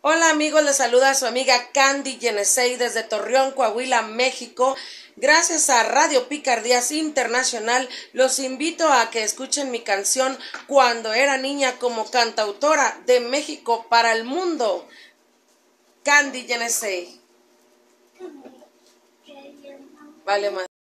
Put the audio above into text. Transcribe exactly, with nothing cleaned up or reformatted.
Hola amigos, les saluda su amiga Candy Yenesey desde Torreón, Coahuila, México. Gracias a Radio Picardías Internacional, los invito a que escuchen mi canción Cuando era niña como cantautora de México para el mundo. Candy Yenesey. Vale, más.